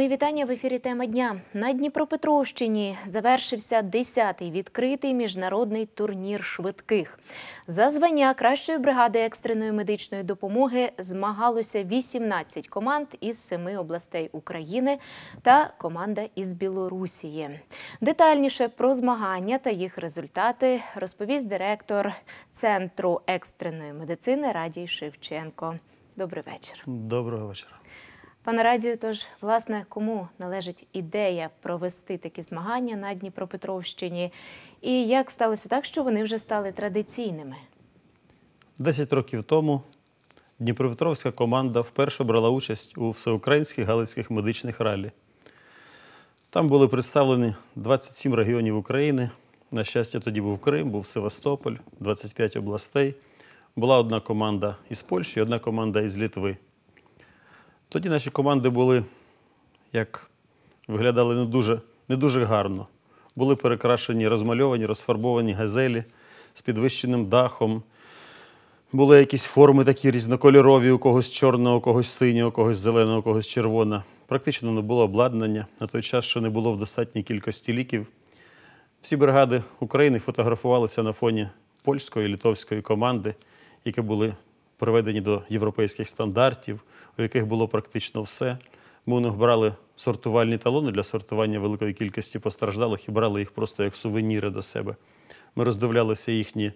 Мої вітання в ефірі «Тема дня». На Дніпропетровщині завершився 10-й відкритий міжнародний турнір швидких. За звання кращої бригади екстреної медичної допомоги змагалося 18 команд із 7 областей України та команда із Білорусії. Детальніше про змагання та їх результати розповість директор Центру екстреної медицини Радій Шевченко. Добрий вечір. Доброго вечора. Пане Радію, тож, власне, кому належить ідея провести такі змагання на Дніпропетровщині? І як сталося так, що вони вже стали традиційними? 10 років тому дніпропетровська команда вперше брала участь у всеукраїнських галицьких медичних ралі. Там були представлені 27 регіонів України. На щастя, тоді був Крим, був Севастополь, 25 областей. Була одна команда із Польщі, одна команда із Литви. Тоді наші команди були, як виглядали не дуже гарно. Були перекрашені, розмальовані, розфарбовані газелі з підвищеним дахом. Були якісь форми такі різнокольорові, у когось чорного, у когось синього, у когось зеленого, у когось червоного. Практично не було обладнання. На той час ще не було в достатній кількості ліків. Всі бригади України фотографувалися на фоні польської і литовської команди, які були приведені до європейських стандартів, у яких було практично все. Ми у них брали сортувальні талони для сортування великої кількості постраждалих і брали їх просто як сувеніри до себе. Ми роздивлялися їхні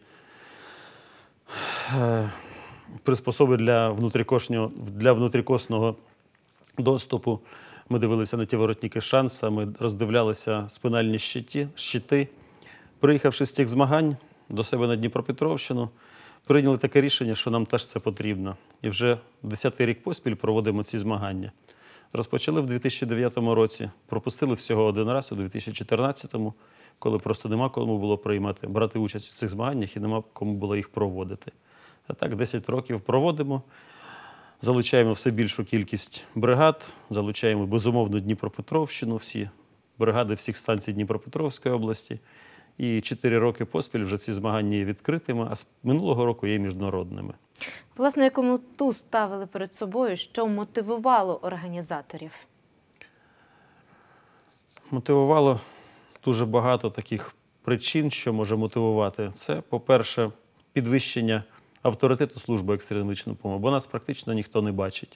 приспособи для внутрікосного доступу. Ми дивилися на ті воротники шанса, ми роздивлялися спинальні щити. Приїхавши з цих змагань до себе на Дніпропетровщину, прийняли таке рішення, що нам теж це потрібно. І вже 10-й рік поспіль проводимо ці змагання. Розпочали в 2009 році, пропустили всього один раз у 2014-му, коли просто нема кому було брати участь у цих змаганнях і нема кому було їх проводити. А так 10 років проводимо, залучаємо все більшу кількість бригад, залучаємо безумовно Дніпропетровщину, всі бригади всіх станцій Дніпропетровської області. І 4 роки поспіль вже ці змагання є відкритими, а з минулого року є міжнародними. Власне, яку мету ставили перед собою, що мотивувало організаторів? Мотивувало дуже багато таких причин, що може мотивувати. Це, по-перше, підвищення авторитету служби екстреної медичної допомоги, бо нас практично ніхто не бачить.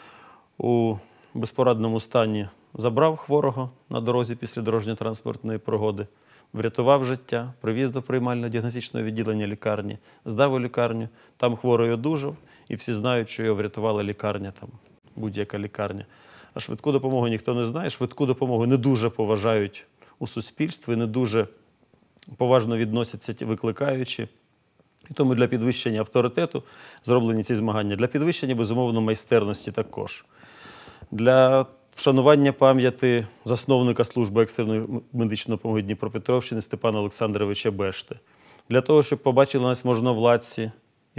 У безпорадному стані забрав хворого на дорозі після дорожньо-транспортної пригоди, врятував життя, привіз до приймально-діагностичного відділення лікарні, здав у лікарню, там хворий одужав, і всі знають, що його врятувала лікарня, там будь-яка лікарня. А швидку допомогу ніхто не знає, швидку допомогу не дуже поважають у суспільстві, не дуже поважно відносяться ті викликаючі. І тому для підвищення авторитету зроблені ці змагання, для підвищення, безумовно, майстерності також. Для вшанування пам'яті засновника служби екстреної медичної допомоги Дніпропетровщини Степана Олександровича Бешти. Для того, щоб побачили нас можновладці і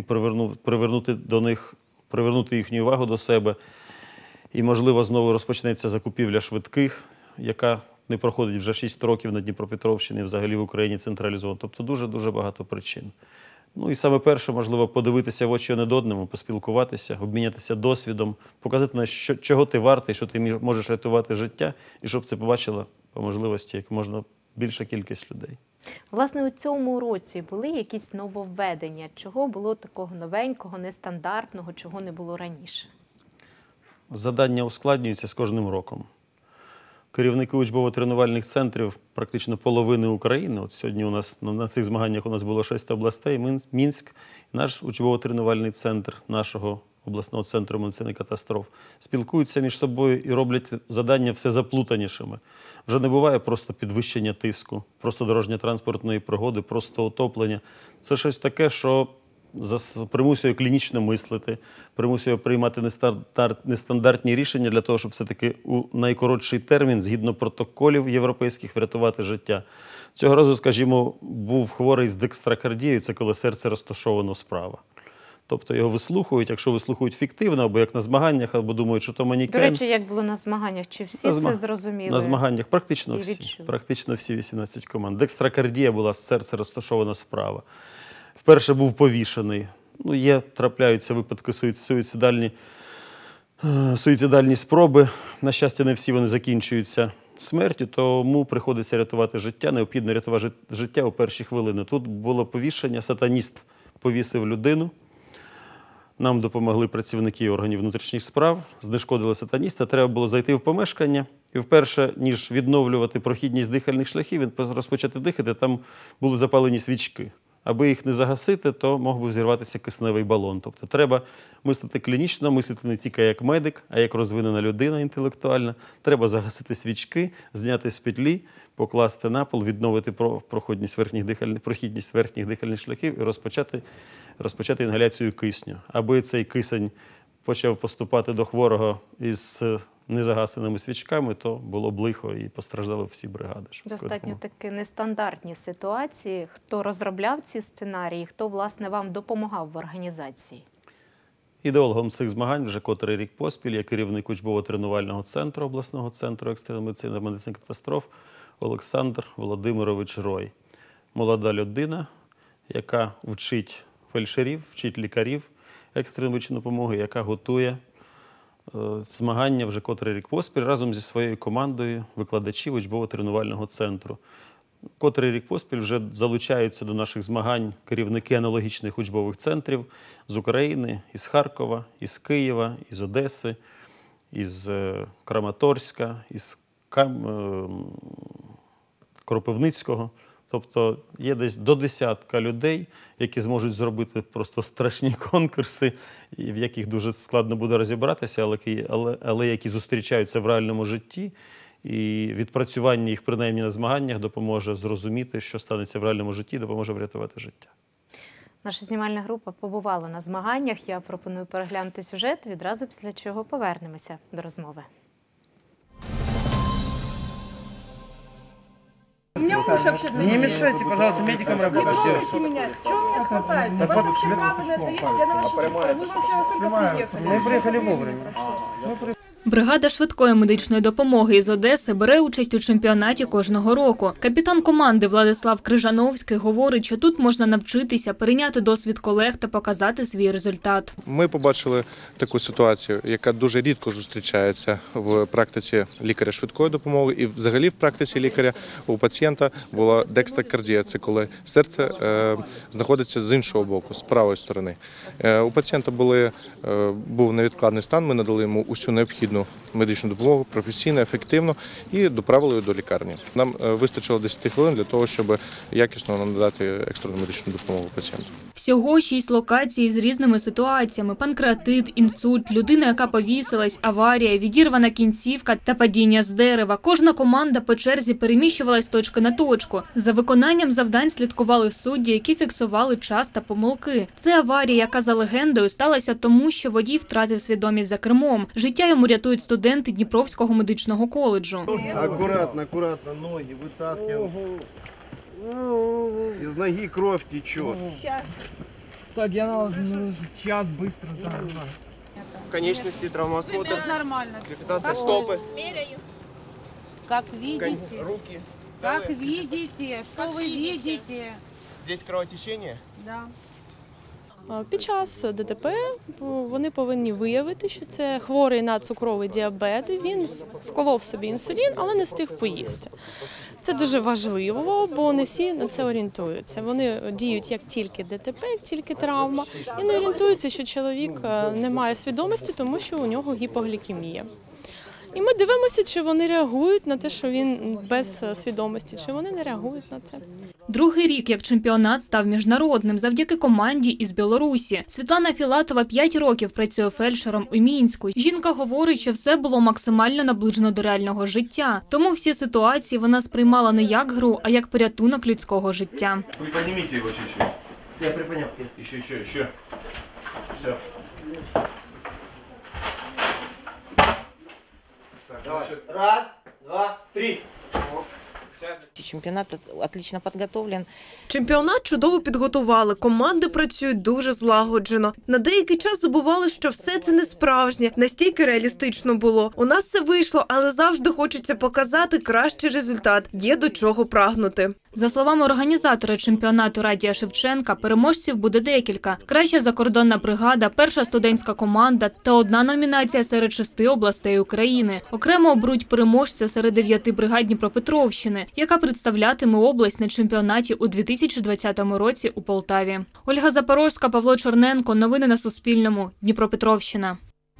привернути їхню увагу до себе. І, можливо, знову розпочнеться закупівля швидких, яка не проходить вже 6 років на Дніпропетровщині, взагалі в Україні централізовано. Тобто дуже-дуже багато причин. Ну і саме перше, можливо, подивитися в очі один одному, поспілкуватися, обмінятися досвідом, показати, на чого ти вартий, що ти можеш рятувати життя, і щоб це побачила по можливості як можна більша кількість людей. Власне, у цьому році були якісь нововведення? Чого було такого новенького, нестандартного, чого не було раніше? Завдання ускладнюються з кожним роком. Керівники учбово-тренувальних центрів практично половини України. От сьогодні у нас на цих змаганнях у нас було 6 областей, Мінськ, наш учбово-тренувальний центр нашого обласного центру медицини катастроф, спілкуються між собою і роблять завдання все заплутанішими. Вже не буває просто підвищення тиску, просто дорожньо-транспортної пригоди, просто отоплення. Це щось таке, що примусує клінічно мислити, примусує приймати нестандартні рішення для того, щоб все-таки у найкоротший термін, згідно протоколів європейських, врятувати життя. Цього разу, скажімо, був хворий з декстрокардією, це коли серце розташовано справа. Тобто його вислухають, якщо вислухають фіктивно, або як на змаганнях, або думають, що то манікен. До речі, як було на змаганнях? Чи всі це зрозуміли? На змаганнях практично всі. Практично всі 18 команд. Декстрокардія була, серце розташовано справа. Вперше був повішений. Трапляються випадки суїцидальні суїцидальні спроби. На щастя, не всі вони закінчуються смертю, тому приходиться рятувати життя, необхідно рятувати життя у перші хвилини. Тут було повішення, сатаніст повісив людину. Нам допомогли працівники органів внутрішніх справ, знешкодили сатаніста. Треба було зайти в помешкання. І вперше, ніж відновлювати прохідність дихальних шляхів, він розпочати дихати, там були запалені свічки. Аби їх не загасити, то мог би взірватися кисневий балон. Тобто треба мислити клінічно, мислити не тільки як медик, а як розвинена людина інтелектуальна. Треба загасити свічки, зняти з петлі, покласти на пол, відновити прохідність верхніх дихальних шляхів і розпочати інгаляцію кисню. Аби цей кисень почав поступати до хворого із незагасеними свічками, то було б лихо і постраждали всі бригади. Достатньо таки нестандартні ситуації. Хто розробляв ці сценарії, хто, власне, вам допомагав в організації? Ідеологом цих змагань вже котрий рік поспіль є керівник учбово-тренувального центру обласного центру екстреної медицини та медицини катастроф Олександр Володимирович Рой. Молода людина, яка вчить фельдшерів, вчить лікарів екстреної медичної допомоги, яка готує змагання вже котрий рік поспіль разом зі своєю командою викладачів учбово-тренувального центру. Котрий рік поспіль вже залучаються до наших змагань керівники аналогічних учбових центрів з України, із Харкова, із Києва, із Одеси, із Краматорська, із Кропивницького. Тобто є десь до десятка людей, які зможуть зробити просто страшні конкурси, в яких дуже складно буде розібратися, але які зустрічаються в реальному житті. І відпрацювання їх, принаймні на змаганнях, допоможе зрозуміти, що станеться в реальному житті, допоможе врятувати життя. Наша знімальна група побувала на змаганнях. Я пропоную переглянути сюжет, відразу після чого повернемося до розмови. Мне уши вообще Не мешайте, пожалуйста, медикам работать. трогайте меня. Чего мне хватает? У вас вообще право на это есть? Я на вашу службу. Вы вообще только приехали. Мы приехали вовремя. Бригада швидкої медичної допомоги із Одеси бере участь у чемпіонаті кожного року. Капітан команди Владислав Крижановський говорить, що тут можна навчитися, перейняти досвід колег та показати свій результат. Ми побачили таку ситуацію, яка дуже рідко зустрічається в практиці лікаря швидкої допомоги і взагалі в практиці лікаря. У пацієнта була декстрокардія, це коли серце знаходиться з іншого боку, з правої сторони. У пацієнта був невідкладний стан, ми надали йому усю необхідну медичну допомогу професійно, ефективно і доправили його до лікарні. Нам вистачило 10 хвилин для того, щоб якісно надати екстрену медичну допомогу пацієнту. Всього 6 локацій з різними ситуаціями – панкреатит, інсульт, людина, яка повісилась, аварія, відірвана кінцівка та падіння з дерева. Кожна команда по черзі переміщувалась з точки на точку. За виконанням завдань слідкували судді, які фіксували час та помилки. Це аварія, яка за легендою сталася тому, що водій втратив свідомість за кермом. Життя йому рятують студенти Дніпровського медичного коледжу. Аккуратно, аккуратно, ноги вытаскиваем. Из ноги кровь течет. Так, я наложу час быстро. Да. Конечности, травмоосмотр, Нормально. крепитация стопы, Как видите. руки. Как Целые. видите. Что вы видите? Здесь кровотечение. Да. Під час ДТП вони повинні виявити, що це хворий на цукровий діабет. Він вколов собі інсулін, але не встиг поїсти. Це дуже важливо, бо не всі на це орієнтуються. Вони діють як тільки ДТП, як тільки травма, і не орієнтуються, що чоловік не має свідомості, тому що у нього гіпоглікемія. І ми дивимося, чи вони реагують на те, що він без свідомості, чи вони не реагують на це. Другий рік, як чемпіонат став міжнародним завдяки команді із Білорусі. Світлана Філатова 5 років працює фельдшером у Мінську. Жінка говорить, що все було максимально наближено до реального життя. Тому всі ситуації вона сприймала не як гру, а як порятунок людського життя. Приподнимите его чуть-чуть. Я приподнял. Еще. Все. Давай. Раз, два, три. Сейчас Чемпионат отлично подготовлен. Чемпіонат чудово підготували, команди працюють дуже злагоджено. На деякий час забували, що все це не справжнє, настільки реалістично було. У нас все вийшло, але завжди хочеться показати кращий результат. Є до чого прагнути. За словами організатора чемпіонату Радія Шевченка, переможців буде декілька. Краща закордонна бригада, перша студентська команда та одна номінація серед 6 областей України. Окремо оберуть переможця серед 9 бригад Дніпропетровщини, яка представлятиме область на чемпіонаті у 2020 році у Полтаві. Ольга Запорожська, Павло Чорненко. Новини на Суспільному. Дніпропетровщина.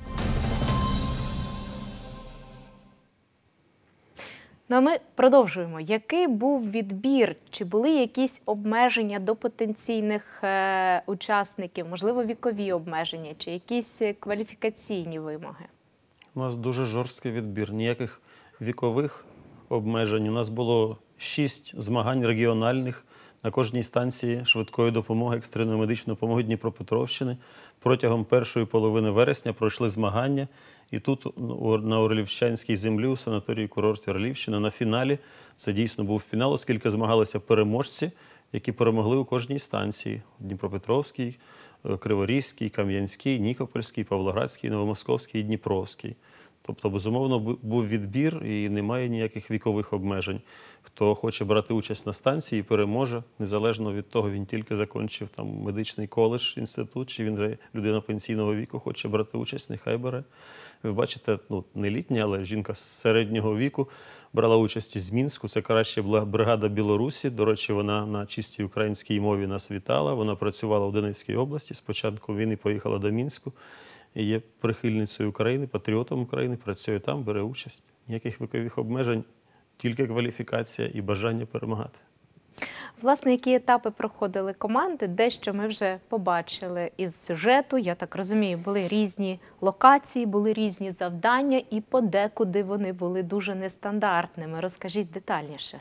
Ну а ми продовжуємо. Який був відбір? Чи були якісь обмеження до потенційних учасників? Можливо, вікові обмеження чи якісь кваліфікаційні вимоги? У нас дуже жорсткий відбір. Ніяких вікових обмежень. У нас було 6 змагань регіональних на кожній станції швидкої допомоги, екстреної медичної допомоги Дніпропетровщини. Протягом першої половини вересня пройшли змагання. І тут, на Орлівщанській землі, у санаторії-курорті Орлівщина, на фіналі, це дійсно був фінал, оскільки змагалися переможці, які перемогли у кожній станції. Дніпропетровській, Криворізький, Кам'янський, Нікопольський, Павлоградський, Новомосковський і Дніпровський. Тобто, безумовно, був відбір і немає ніяких вікових обмежень. Хто хоче брати участь на станції, переможе, незалежно від того, він тільки закінчив там медичний коледж, інститут, чи він вже людина пенсійного віку хоче брати участь, нехай бере. Ви бачите, не літня, але жінка з середнього віку брала участь із Мінську. Це краща бригада Білорусі. До речі, вона на чистій українській мові нас вітала. Вона працювала в Донецькій області. Спочатку війни поїхала до Мінську. І є прихильницею України, патріотом України, працює там, бере участь. Ніяких вікових обмежень, тільки кваліфікація і бажання перемагати. Власне, які етапи проходили команди, дещо ми вже побачили із сюжету. Я так розумію, були різні локації, були різні завдання і подекуди вони були дуже нестандартними. Розкажіть детальніше.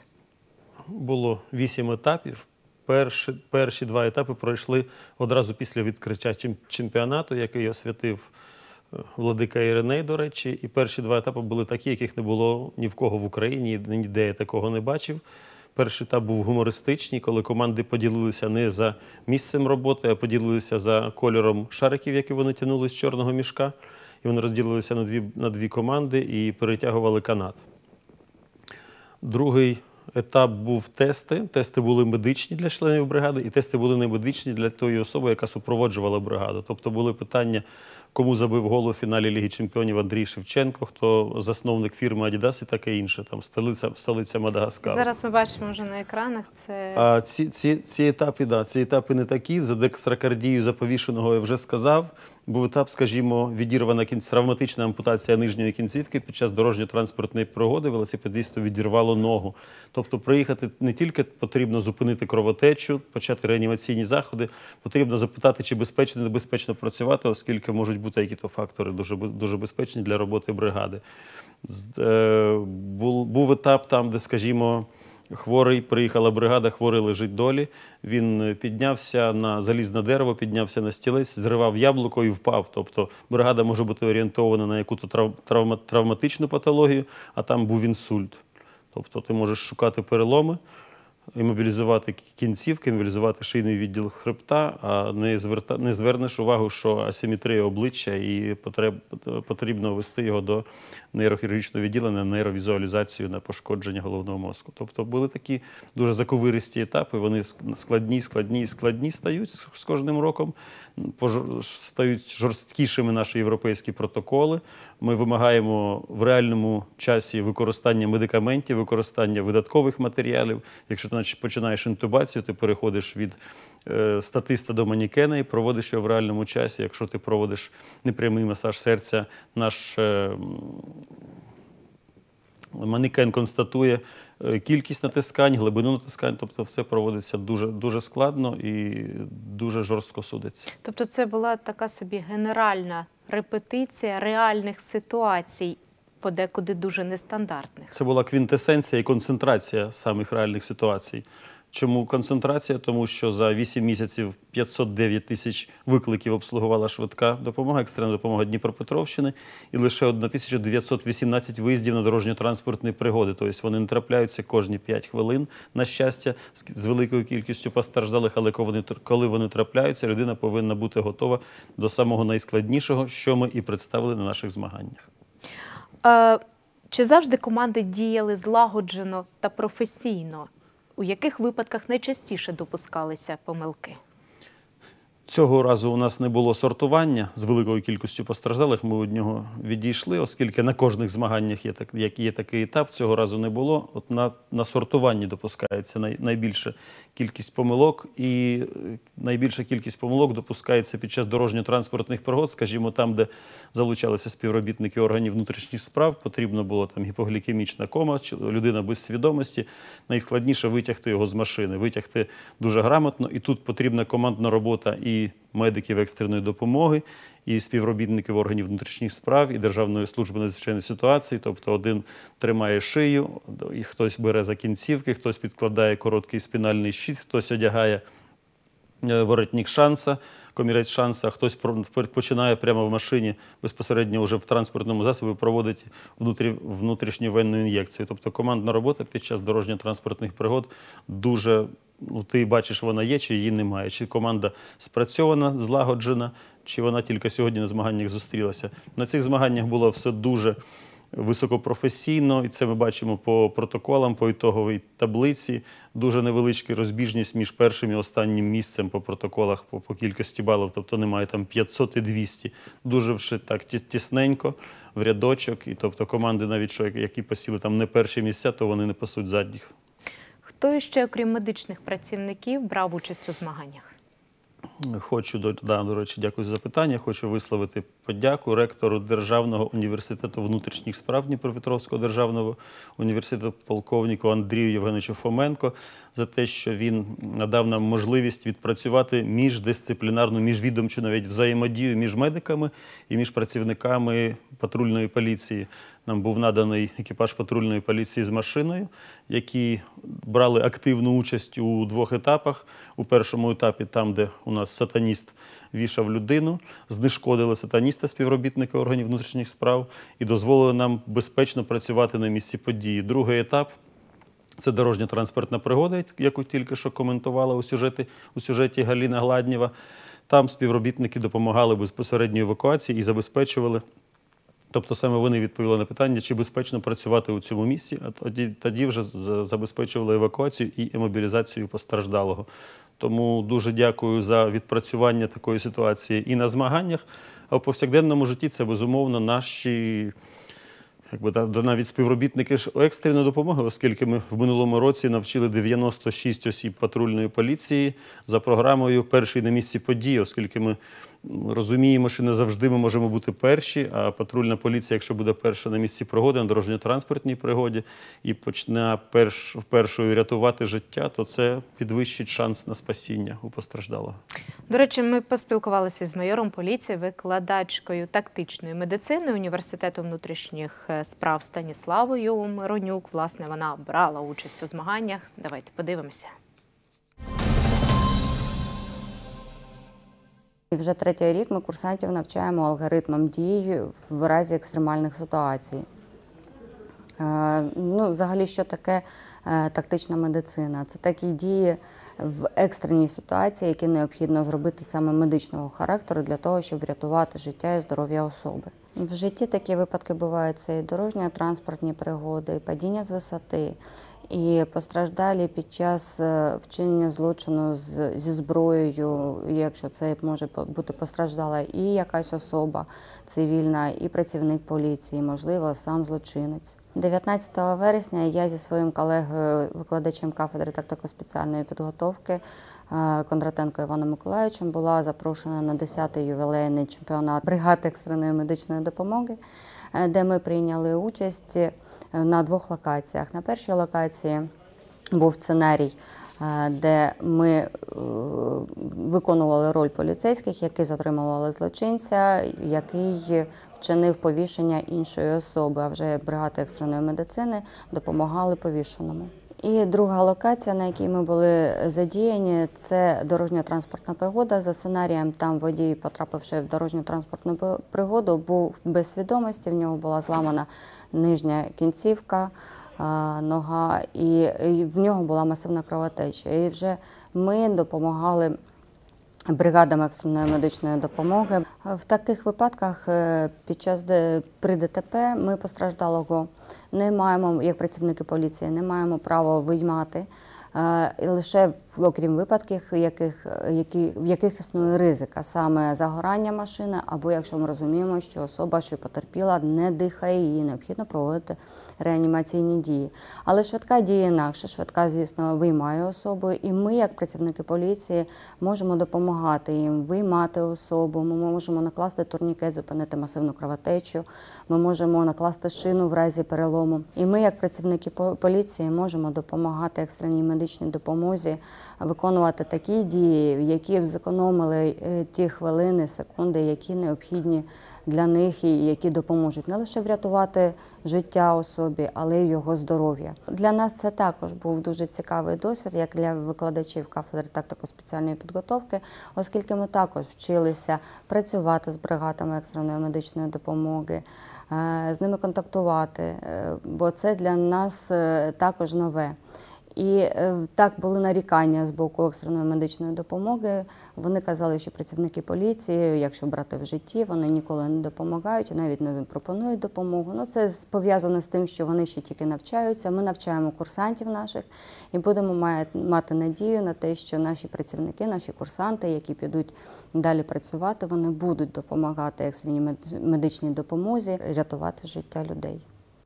Було 8 етапів. Перші 2 етапи пройшли одразу після відкриття чемпіонату, який освятив владика Іриней, до речі. І перші 2 етапи були такі, яких не було ні в кого в Україні, ніде я такого не бачив. Перший етап був гумористичний, коли команди поділилися не за місцем роботи, а поділилися за кольором шариків, які вони тягнули з чорного мішка. І вони розділилися на дві команди і перетягували канат. Другий етап був тести. Тести були медичні для членів бригади, і тести були не медичні для тої особи, яка супроводжувала бригаду. Тобто були питання, кому забив гол у фіналі Ліги чемпіонів Андрій Шевченко, хто засновник фірми «Адідас» і таке інше, там столиця Мадагаскару. Зараз ми бачимо вже на екранах. Це... Ці етапи не такі. За декстракардію, за повішеного я вже сказав. Був етап, скажімо, відірвана травматична ампутація нижньої кінцівки під час дорожньо-транспортної пригоди, велосипедисту відірвало ногу. Тобто приїхати не тільки потрібно зупинити кровотечу, почати реанімаційні заходи, потрібно запитати, чи безпечно, небезпечно працювати, оскільки можуть бути які-то фактори дуже безпечні для роботи бригади. Був етап там, де, скажімо, хворий, приїхала бригада, хворий лежить долі. Він піднявся на залізне дерево, піднявся на стілець, зривав яблуко і впав. Тобто бригада може бути орієнтована на яку-то травматичну патологію, а там був інсульт. Тобто ти можеш шукати переломи, імобілізувати кінцівки, імобілізувати шийний відділ хребта, а не звернеш увагу, що асиметрія обличчя і потрібно вести його до нейрохірургічного відділення, нейровізуалізацію на пошкодження головного мозку. Тобто були такі дуже заковиристі етапи, вони складні стають з кожним роком, стають жорсткішими наші європейські протоколи. Ми вимагаємо в реальному часі використання медикаментів, використання видаткових матеріалів. Якщо ти починаєш інтубацію, ти переходиш від статиста до манікена і проводиш його в реальному часі. Якщо ти проводиш непрямий масаж серця, наш манекен констатує кількість натискань, глибину натискань, тобто все проводиться дуже складно і дуже жорстко судиться. Тобто це була така собі генеральна репетиція реальних ситуацій, подекуди дуже нестандартних. Це була квінтесенція і концентрація самих реальних ситуацій. Чому концентрація? Тому що за 8 місяців 509 тисяч викликів обслугувала швидка допомога, екстрена допомога Дніпропетровщини, і лише 1918 виїздів на дорожньо-транспортні пригоди. Тобто вони не трапляються кожні 5 хвилин, на щастя, з великою кількістю постраждалих, але коли вони трапляються, людина повинна бути готова до самого найскладнішого, що ми і представили на наших змаганнях. Чи завжди команди діяли злагоджено та професійно? У яких випадках найчастіше допускалися помилки? Цього разу у нас не було сортування з великою кількістю постраждалих, ми від нього відійшли, оскільки на кожних змаганнях є такий етап, цього разу не було. От на сортуванні допускається найбільша кількість помилок, і найбільша кількість помилок допускається під час дорожньо-транспортних пригод, скажімо, там, де залучалися співробітники органів внутрішніх справ, потрібно було там гіпоглікемічна кома, людина без свідомості, найскладніше витягти його з машини, витягти дуже грамотно, і тут потрібна командна робота і медиків екстреної допомоги, і співробітників органів внутрішніх справ, і Державної служби надзвичайних ситуацій. Тобто один тримає шию, і хтось бере за кінцівки, хтось підкладає короткий спінальний щит, хтось одягає воротник шанса, комірець шанса, хтось починає прямо в машині, безпосередньо вже в транспортному засобі проводить внутрішню венну ін'єкцію. Тобто командна робота під час дорожньо-транспортних пригод дуже, ти бачиш, вона є, чи її немає. Чи команда спрацьована, злагоджена, чи вона тільки сьогодні на змаганнях зустрілася. На цих змаганнях було все дуже високопрофесійно, і це ми бачимо по протоколам, по ітоговій таблиці. Дуже невеличка розбіжність між першим і останнім місцем по протоколах, по кількості балів, тобто немає там 500 і 200. Дуже вже так тісненько, в рядочок, і тобто команди навіть, які посіли там не перші місця, то вони не пасуть задніх. Хто ще, окрім медичних працівників, брав участь у змаганнях? Хочу, до речі, дякую за запитання. Хочу висловити подяку ректору Державного університету внутрішніх справ Дніпропетровського державного університету полковнику Андрію Євгеновичу Фоменко за те, що він надав нам можливість відпрацювати міждисциплінарну, міжвідомчу навіть взаємодію між медиками і між працівниками патрульної поліції. Нам був наданий екіпаж патрульної поліції з машиною, які брали активну участь у 2 етапах. У першому етапі, там, де у нас сатаніст вішав людину, знешкодили сатаніста співробітники органів внутрішніх справ і дозволили нам безпечно працювати на місці події. Другий етап – це дорожньо-транспортна пригода, яку тільки що коментувала у сюжеті Галина Гладнєва. Там співробітники допомагали безпосередньо евакуації і забезпечували. Тобто саме вони відповіли на питання, чи безпечно працювати у цьому місці, а тоді вже забезпечували евакуацію і мобілізацію постраждалого. Тому дуже дякую за відпрацювання такої ситуації і на змаганнях, а в повсякденному житті це, безумовно, наші навіть співробітники екстреної допомоги, оскільки ми в минулому році навчили 96 осіб патрульної поліції за програмою «Перший на місці події», оскільки ми розуміємо, що не завжди ми можемо бути перші, а патрульна поліція, якщо буде перша на місці пригоди, на дорожньо-транспортній пригоді, і почне першою рятувати життя, то це підвищить шанс на спасіння у постраждалого. До речі, ми поспілкувалися з майором поліції, викладачкою тактичної медицини Університету внутрішніх справ Станіславою Миронюк. Власне, вона брала участь у змаганнях. Давайте подивимося. Вже 3-й рік ми курсантів навчаємо алгоритмам дій в разі екстремальних ситуацій. Взагалі, що таке тактична медицина? Це такі дії в екстреній ситуації, які необхідно зробити саме медичного характеру для того, щоб врятувати життя і здоров'я особи. В житті такі випадки бувають: це і дорожньо-транспортні пригоди, і падіння з висоти, і постраждалі під час вчинення злочину зі зброєю, якщо це може бути постраждала і якась особа цивільна, і працівник поліції, можливо, сам злочинець. 19 вересня я зі своїм колегою, викладачем кафедри тактико-спеціальної підготовки Кондратенко Іваном Миколаївичем була запрошена на 10-й ювілейний чемпіонат бригад екстреної медичної допомоги, де ми прийняли участь на 2 локаціях. На першій локації був сценарій, де ми виконували роль поліцейських, які затримували злочинця, який вчинив повішення іншої особи, а вже бригади екстреної медицини допомагали повішеному. І друга локація, на якій ми були задіяні, це дорожньо-транспортна пригода. За сценарієм там водій, потрапивши в дорожньо-транспортну пригоду, був без свідомості, в нього була зламана нижня кінцівка, нога, і в нього була масивна кровотеча. І вже ми допомагали бригадам екстреної медичної допомоги. В таких випадках при ДТП ми постраждалого не маємо, як працівники поліції, не маємо права виймати, лише окрім випадків, в яких існує ризик, а саме загорання машини, або якщо ми розуміємо, що особа, що потерпіла, не дихає, її необхідно проводити реанімаційні дії. Але швидка діє інакше. Швидка, звісно, виймає особу, і ми, як працівники поліції, можемо допомагати їм виймати особу, ми можемо накласти турнікет, зупинити масивну кровотечу, ми можемо накласти шину в разі перелому. І ми, як працівники поліції, можемо допомагати екстреній медичній допомозі виконувати такі дії, які б зекономили ті хвилини, секунди, які необхідні для них і які допоможуть не лише врятувати життя особі, але й його здоров'я. Для нас це також був дуже цікавий досвід, як для викладачів кафедри тактико-спеціальної підготовки, оскільки ми також вчилися працювати з бригадами екстреної медичної допомоги, з ними контактувати, бо це для нас також нове. І так були нарікання з боку екстреної медичної допомоги. Вони казали, що працівники поліції, якщо брати в житті, вони ніколи не допомагають, навіть не пропонують допомогу. Ну, це пов'язано з тим, що вони ще тільки навчаються. Ми навчаємо курсантів наших і будемо мати надію на те, що наші працівники, наші курсанти, які підуть далі працювати, вони будуть допомагати екстреній медичній допомозі, рятувати життя людей.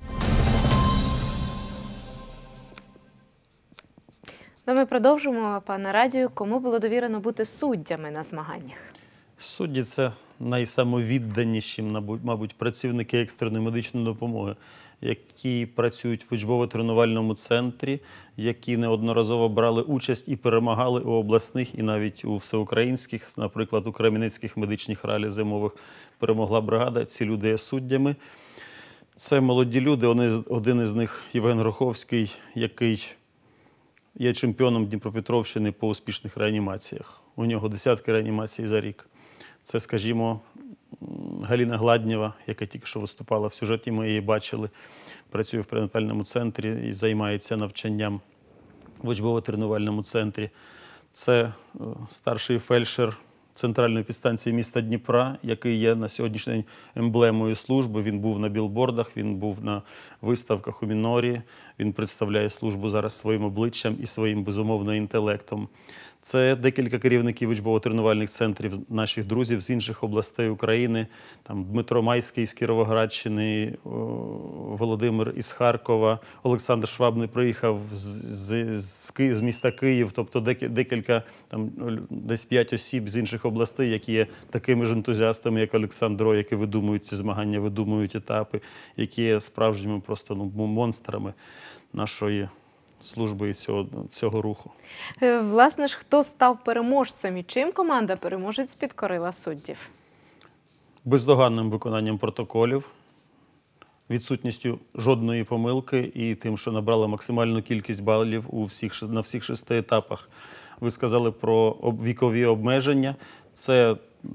Ну, ми продовжимо, пане Радію. Кому було довірено бути суддями на змаганнях? Судді – це найсамовідданіші, мабуть, працівники екстреної медичної допомоги, які працюють в учбово-тренувальному центрі, які неодноразово брали участь і перемагали у обласних і навіть у всеукраїнських, наприклад, у Кременецьких медичних ралі зимових перемогла бригада. Ці люди є суддями. Це молоді люди, один із них Євген Гроховський, який є чемпіоном Дніпропетровщини по успішних реанімаціях. У нього десятки реанімацій за рік. Це, скажімо, Галина Гладнєва, яка тільки що виступала в сюжеті, ми її бачили, працює в перинатальному центрі і займається навчанням в учбово-тренувальному центрі. Це старший фельдшер центральної підстанції міста Дніпра, який є на сьогоднішній день емблемою служби. Він був на білбордах, він був на виставках у Мінорі, він представляє службу зараз своїм обличчям і своїм, безумовно, інтелектом. Це декілька керівників учбово-тренувальних центрів наших друзів з інших областей України. Там Дмитро Майський з Кіровоградщини, Володимир із Харкова, Олександр Швабний приїхав з міста Київ. Тобто декілька, десь 5 осіб з інших областей, які є такими ж ентузіастами, як Олександро, які видумують ці змагання, видумують етапи, які є справжніми просто монстрами нашої служби і цього руху. Власне ж, хто став переможцем і чим команда-переможець підкорила суддів? Бездоганним виконанням протоколів, відсутністю жодної помилки і тим, що набрала максимальну кількість балів на всіх 6 етапах. Ви сказали про вікові обмеження. Це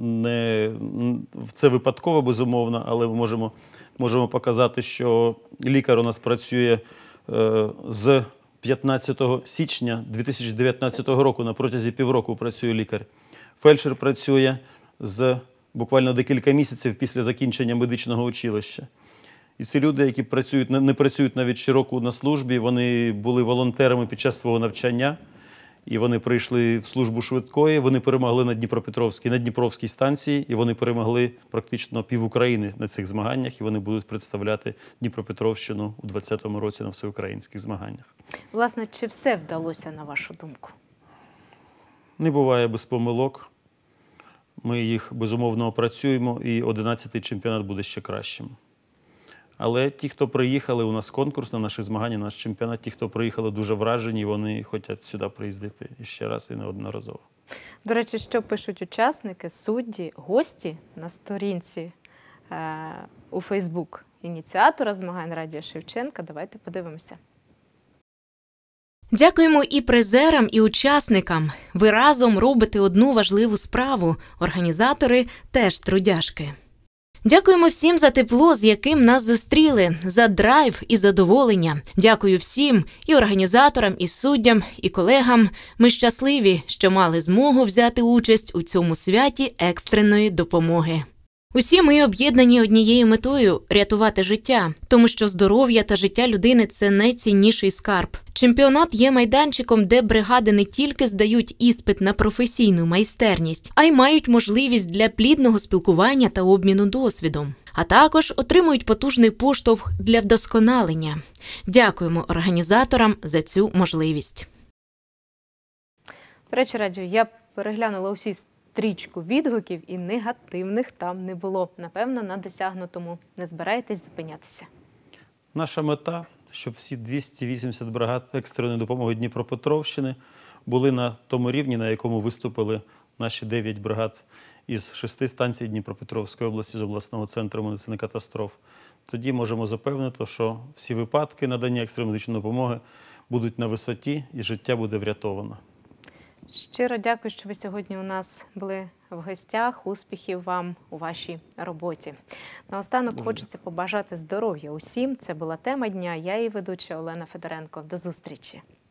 випадково, безумовно, але ми можемо показати, що лікар у нас працює з 15 січня 2019 року, на протязі півроку працює лікар. Фельдшер працює з буквально декілька місяців після закінчення медичного училища. І ці люди, які не працюють навіть щороку на службі, вони були волонтерами під час свого навчання, і вони прийшли в службу швидкої, вони перемогли на Дніпровській станції, і вони перемогли практично пів України на цих змаганнях, і вони будуть представляти Дніпропетровщину у 2020 році на всеукраїнських змаганнях. Власне, чи все вдалося, на вашу думку? Не буває без помилок. Ми їх, безумовно, опрацюємо, і 11-й чемпіонат буде ще кращим. Але ті, хто приїхали, у нас конкурс на наші змагання, на наш чемпіонат, ті, хто приїхали, дуже вражені, вони хочуть сюди приїздити ще раз і неодноразово. До речі, що пишуть учасники, судді, гості на сторінці у Фейсбук ініціатора змагань Радія Шевченка? Давайте подивимося. Дякуємо і призерам, і учасникам. Ви разом робите одну важливу справу. Організатори теж трудяшки. Дякуємо всім за тепло, з яким нас зустріли, за драйв і задоволення. Дякую всім, і організаторам, і суддям, і колегам. Ми щасливі, що мали змогу взяти участь у цьому святі екстреної допомоги. Усі ми об'єднані однією метою – рятувати життя, тому що здоров'я та життя людини – це найцінніший скарб. Чемпіонат є майданчиком, де бригади не тільки здають іспит на професійну майстерність, а й мають можливість для плідного спілкування та обміну досвідом. А також отримують потужний поштовх для вдосконалення. Дякуємо організаторам за цю можливість. До речі, Радю, я переглянула усі стрічку відгуків і негативних там не було. Напевно, на досягнутому не збираєтесь зупинятися. Наша мета, щоб всі 280 бригад екстреної допомоги Дніпропетровщини були на тому рівні, на якому виступили наші 9 бригад із 6 станцій Дніпропетровської області з обласного центру медицини катастроф. Тоді можемо запевнити, що всі випадки надання екстреної медичної допомоги будуть на висоті і життя буде врятовано. Щиро дякую, що ви сьогодні у нас були в гостях. Успіхів вам у вашій роботі. Наостанок хочеться побажати здоров'я усім. Це була тема дня. Я її ведуча Олена Федоренко. До зустрічі.